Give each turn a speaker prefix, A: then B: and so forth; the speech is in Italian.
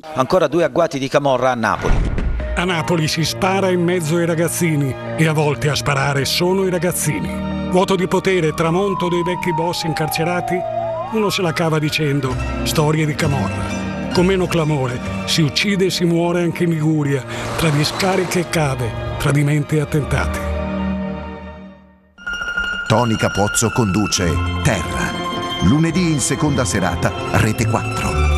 A: Ancora 2 agguati di camorra a Napoli.
B: A Napoli si spara in mezzo ai ragazzini e a volte a sparare sono i ragazzini. Vuoto di potere, tramonto dei vecchi boss incarcerati, uno se la cava dicendo storie di camorra. Con meno clamore si uccide e si muore anche in Liguria, tra discariche e cave, tradimenti e attentati.
C: Tony Capozzo conduce Terra. Lunedì in Seconda Serata, Rete 4.